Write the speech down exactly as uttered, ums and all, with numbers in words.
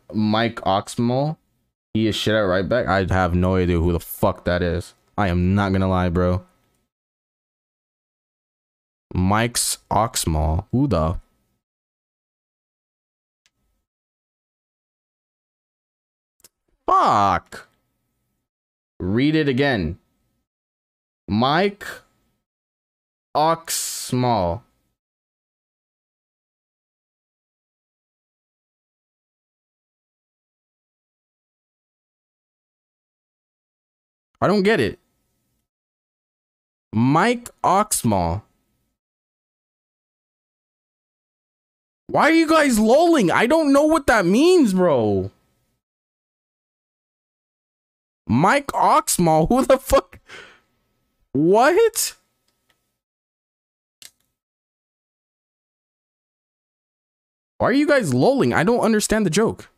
Mike Oxmal. He is shit at right back. I have no idea who the fuck that is. I am not gonna lie, bro. Mike's Oxmal. Who the? Fuck. Read it again. Mike Oxmal. I don't get it. Mike Oxmal. Why are you guys lolling? I don't know what that means, bro. Mike Oxmal, who the fuck? What? Why are you guys lolling? I don't understand the joke.